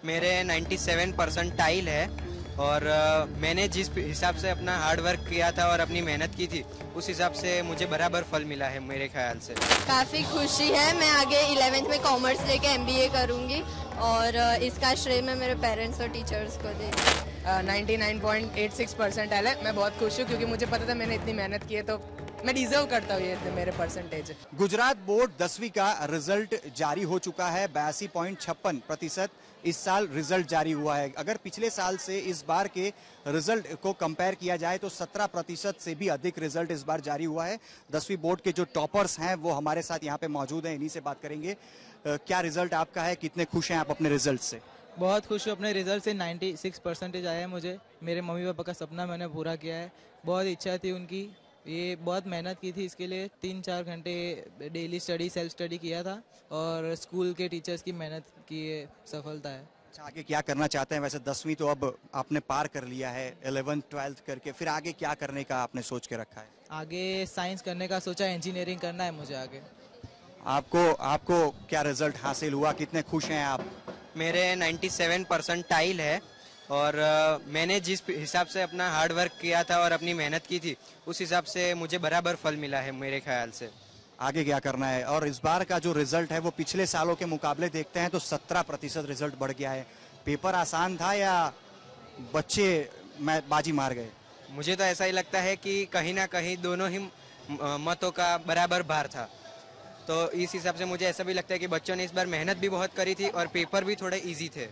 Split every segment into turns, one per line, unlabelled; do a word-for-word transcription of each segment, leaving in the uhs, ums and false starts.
मेरे सत्तानवे परसेंटाइल है और uh, मैंने जिस हिसाब से अपना हार्ड वर्क किया था और अपनी मेहनत की थी उस हिसाब से मुझे बराबर फल मिला है मेरे ख्याल से।
काफ़ी खुशी है। मैं आगे इलेवेंथ में कॉमर्स लेके एमबीए करूंगी और uh, इसका श्रेय मैं मेरे पेरेंट्स और टीचर्स को दूंगी।
निन्यानवे पॉइंट आठ छह परसेंटाइल है। मैं बहुत खुश हूँ क्योंकि मुझे पता था मैंने इतनी मेहनत की है तो मैं डिजर्व करता हूँ ये इतने मेरे परसेंटेज।
गुजरात बोर्ड दसवीं का रिजल्ट जारी हो चुका है। बयासी पॉइंट छप्पन प्रतिशत इस साल रिजल्ट जारी हुआ है। अगर पिछले साल से इस बार के रिजल्ट को कंपेयर किया जाए तो सत्रह प्रतिशत से भी अधिक रिजल्ट इस बार जारी हुआ है। दसवीं बोर्ड के जो टॉपर्स हैं वो हमारे साथ यहाँ पे मौजूद हैं, इन्हीं से बात करेंगे। क्या रिजल्ट आपका है, कितने खुश हैं आप अपने रिजल्ट से?
बहुत खुश हूँ अपने रिजल्ट से। छियानवे परसेंटेज आया है मुझे। मेरे मम्मी पापा का सपना मैंने पूरा किया है। बहुत इच्छा थी उनकी, ये बहुत मेहनत की थी इसके लिए। तीन चार घंटे डेली स्टडी सेल्फ स्टडी किया था और स्कूल के टीचर्स की मेहनत की ये सफलता है।
अच्छा, आगे क्या करना चाहते हैं? वैसे दसवीं तो अब आपने पार कर लिया है, इलेवेंथ ट्वेल्थ करके, फिर आगे क्या करने का आपने सोच के रखा है?
आगे साइंस करने का सोचा है, इंजीनियरिंग करना है मुझे आगे।
आपको आपको क्या रिजल्ट हासिल हुआ, कितने खुश हैं आप?
मेरे सत्तानवे परसेंटाइल है और uh, मैंने जिस हिसाब से अपना हार्ड वर्क किया था और अपनी मेहनत की थी उस हिसाब से मुझे बराबर फल मिला है मेरे ख्याल से।
आगे क्या करना है? और इस बार का जो रिजल्ट है वो पिछले सालों के मुकाबले देखते हैं तो सत्रह प्रतिशत रिजल्ट बढ़ गया है। पेपर आसान था या बच्चे मैं बाजी मार गए?
मुझे तो ऐसा ही लगता है कि कहीं ना कहीं दोनों ही मतों का बराबर भार था, तो इस हिसाब से मुझे ऐसा भी लगता है कि बच्चों ने इस बार मेहनत भी बहुत करी थी और पेपर भी थोड़े इजी थे।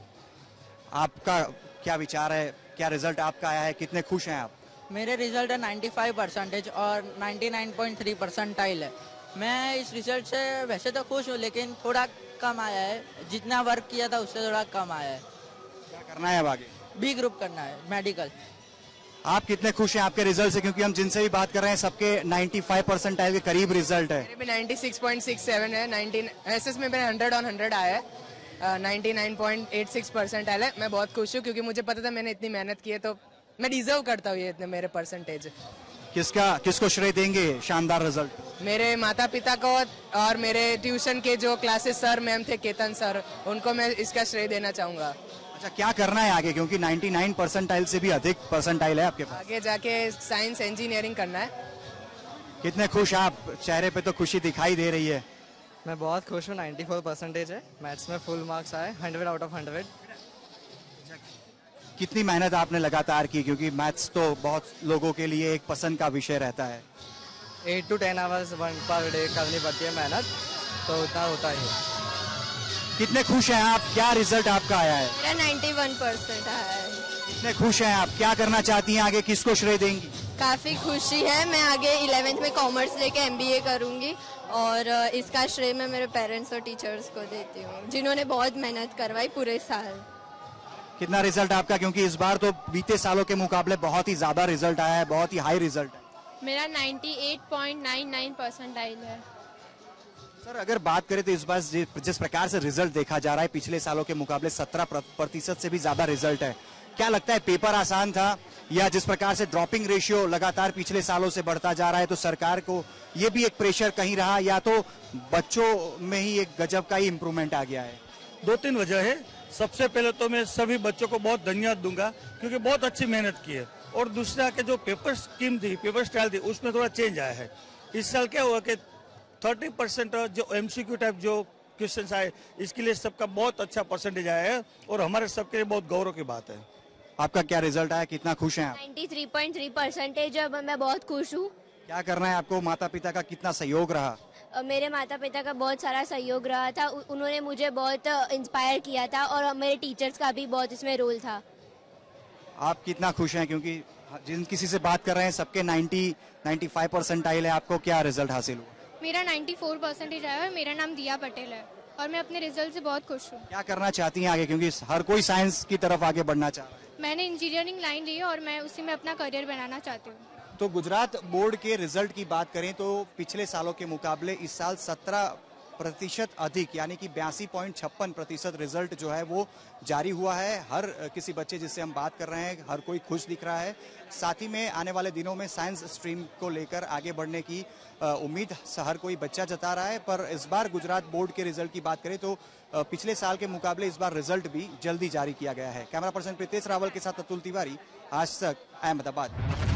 आपका क्या विचार है, क्या रिजल्ट आपका आया है, कितने खुश हैं आप?
मेरे रिजल्ट है पचानवे परसेंटेज और निन्यानवे पॉइंट तीन परसेंटाइल है। मैं इस रिजल्ट से वैसे तो खुश हूँ लेकिन थोड़ा कम आया है, जितना वर्क किया था उससे थोड़ा कम आया है।
क्या करना है अब आगे?
बी ग्रुप करना है, मेडिकल।
आप कितने खुश हैं आपके रिजल्ट से? क्योंकि हम जिनसे भी बात कर रहे हैं सबके पचानवे परसेंटाइल के करीब रिजल्ट है।
मेरे भी छियानवे पॉइंट छह सात है। उन्नीस एसएस में मेरे सौ ऑन सौ आया है। निन्यानवे पॉइंट आठ छह परसेंटाइल है। मैं बहुत खुश हूँ क्योंकि मुझे पता था मैंने इतनी मेहनत की है तो मैं डिजर्व करता हूँ ये इतने मेरे परसेंटेज।
किसका किसको श्रेय देंगे शानदार रिजल्ट?
मेरे माता पिता को और मेरे ट्यूशन के जो क्लासेस सर मैम थे, केतन सर, उनको मैं इसका श्रेय देना चाहूंगा।
अच्छा, क्या करना है आगे? क्योंकि निन्यानवे परसेंटाइल से भी अधिक परसेंटाइल है आपके पास।
आगे जाके साइंस इंजीनियरिंग करना है।
कितने खुश आप? चेहरे पे तो खुशी दिखाई दे रही है।
मैं बहुत खुश हूँ। चौरानवे परसेंटेज है। मैथ्स में फुल मार्क्स आए, हंड्रेड आउट ऑफ हंड्रेड।
कितनी मेहनत आपने लगातार की? क्योंकि मैथ्स तो बहुत लोगों के लिए एक पसंद का विषय रहता है।
Eight to ten hours one per day करनी पड़ती है मेहनत, तो उतना होता ही है।
कितने खुश हैं आप? क्या रिजल्ट आपका आया है?
मेरा इक्यानवे परसेंट आया है।
कितने खुश हैं आप? क्या करना चाहती हैं आगे, किसको श्रेय देंगी?
काफ़ी खुशी है। मैं आगे इलेवेंथ में कॉमर्स लेके एमबीए करूंगी और इसका श्रेय मैं मेरे पेरेंट्स और टीचर्स को देती हूँ जिन्होंने बहुत मेहनत करवाई पूरे साल।
कितना रिजल्ट आपका? क्योंकि इस बार तो बीते सालों के मुकाबले बहुत ही ज्यादा रिजल्ट आया है, बहुत ही हाई रिजल्ट है।
मेरा अट्ठानवे पॉइंट नौ नौ परसेंटाइल है।
सर, अगर बात करें तो इस बार जिस प्रकार से रिजल्ट देखा जा रहा है पिछले सालों के मुकाबले सत्रह प्रतिशत से भी ज्यादा रिजल्ट है, क्या लगता है पेपर आसान था या जिस प्रकार से ड्रॉपिंग रेशियो लगातार पिछले सालों से बढ़ता जा रहा है तो सरकार को ये भी एक प्रेशर कहीं रहा या तो बच्चों में ही एक गजब का ही इम्प्रूवमेंट आ गया है?
दो तीन वजह है। सबसे पहले तो मैं सभी बच्चों को बहुत धन्यवाद दूंगा क्योंकि बहुत अच्छी मेहनत की है, और दूसरा के जो पेपर स्कीम थी, पेपर स्टाइल थी, उसमें थोड़ा चेंज आया है। इस साल क्या हुआ कि तीस परसेंट जो एमसीक्यू टाइप जो क्वेश्चंस आए, इसके लिए सबका बहुत अच्छा परसेंटेज आया है और हमारे सबके लिए बहुत गौरव की बात है।
आपका क्या रिजल्ट आया, कितना खुश हैं आप?
तिरानवे पॉइंट तीन परसेंटेज है। मैं बहुत खुश हूँ।
क्या करना है आपको? माता पिता का कितना सहयोग रहा?
मेरे माता पिता का बहुत सारा सहयोग रहा था। उन्होंने मुझे बहुत इंस्पायर किया था और मेरे टीचर्स का भी बहुत इसमें रोल था।
आप कितना खुश हैं? क्योंकि जिन किसी से बात कर रहे हैं सबके नब्बे पचानवे परसेंटाइल है। आपको क्या रिजल्ट हासिल हुआ?
मेरा चौरानवे परसेंटेज आया है। मेरा नाम दिया पटेल है और मैं अपने रिजल्ट से बहुत खुश हूँ।
क्या करना चाहती हैं आगे? क्योंकि हर कोई साइंस की तरफ आगे बढ़ना चाह रहा है।
मैंने इंजीनियरिंग लाइन ली है और मैं उसी में अपना करियर बनाना चाहती हूँ।
तो गुजरात बोर्ड के रिजल्ट की बात करें तो पिछले सालों के मुकाबले इस साल सत्रह प्रतिशत अधिक यानी कि बयासी पॉइंट छप्पन प्रतिशत रिजल्ट जो है वो जारी हुआ है। हर किसी बच्चे जिससे हम बात कर रहे हैं हर कोई खुश दिख रहा है। साथ ही में आने वाले दिनों में साइंस स्ट्रीम को लेकर आगे बढ़ने की उम्मीद हर कोई बच्चा जता रहा है। पर इस बार गुजरात बोर्ड के रिजल्ट की बात करें तो पिछले साल के मुकाबले इस बार रिजल्ट भी जल्दी जारी किया गया है। कैमरा पर्सन प्रीतेश रावल के साथ अतुल तिवारी, आज तक, अहमदाबाद।